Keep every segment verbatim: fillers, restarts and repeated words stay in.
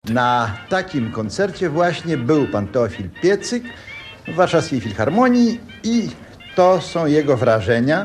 Na takim koncercie właśnie był pan Teofil Piecyk w Warszawskiej Filharmonii i to są jego wrażenia.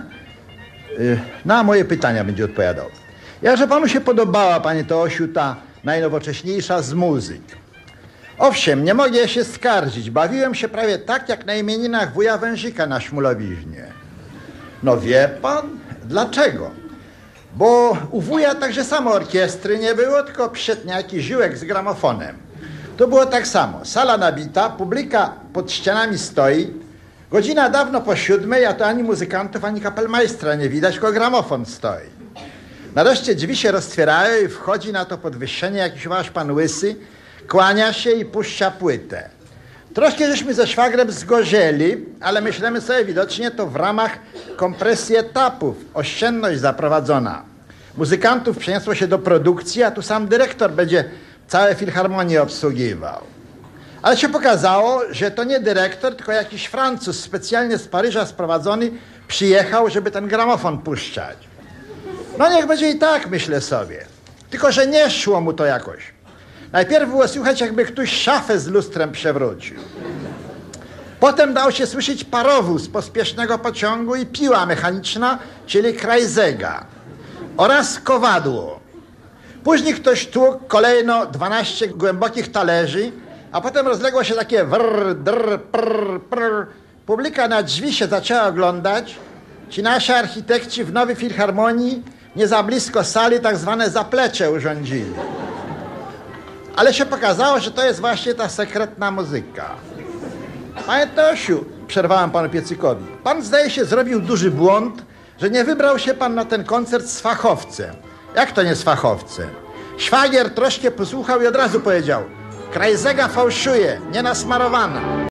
Na moje pytania będzie odpowiadał. Jakże panu się podobała, panie Teosiu, ta najnowocześniejsza z muzyk? Owszem, nie mogę się skarżyć. Bawiłem się prawie tak, jak na imieninach wuja Wężyka na Śmulowiźnie. No wie pan, dlaczego? Bo u wuja także samo orkiestry nie było, tylko przyszedł ziółek z gramofonem. To było tak samo. Sala nabita, publika pod ścianami stoi. Godzina dawno po siódmej, a to ani muzykantów, ani kapelmajstra nie widać, tylko gramofon stoi. Nareszcie drzwi się roztwierają i wchodzi na to podwyższenie jakiś wasz pan Łysy, kłania się i puszcza płytę. Troszkę żeśmy ze szwagrem zgorzeli, ale myślimy sobie, widocznie to w ramach kompresji etapów, oszczędność zaprowadzona. Muzykantów przeniosło się do produkcji, a tu sam dyrektor będzie całe filharmonię obsługiwał. Ale się pokazało, że to nie dyrektor, tylko jakiś Francuz specjalnie z Paryża sprowadzony przyjechał, żeby ten gramofon puszczać. No niech będzie i tak, myślę sobie. Tylko że nie szło mu to jakoś. Najpierw było słychać, jakby ktoś szafę z lustrem przewrócił. Potem dał się słyszeć parowóz pospiesznego pociągu i piła mechaniczna, czyli krajzega oraz kowadło. Później ktoś tłukł kolejno dwanaście głębokich talerzy, a potem rozległo się takie wrr, drr, prr, prr. Publika na drzwi się zaczęła oglądać. Ci nasi architekci w Nowej Filharmonii nie za blisko sali tak zwane zaplecze urządzili. Ale się pokazało, że to jest właśnie ta sekretna muzyka. Panie Teosiu, przerwałem panu Piecykowi, pan zdaje się zrobił duży błąd, że nie wybrał się pan na ten koncert z fachowcem. Jak to nie z fachowcem? Szwagier troszkę posłuchał i od razu powiedział: krajzega fałszuje, nie nasmarowana.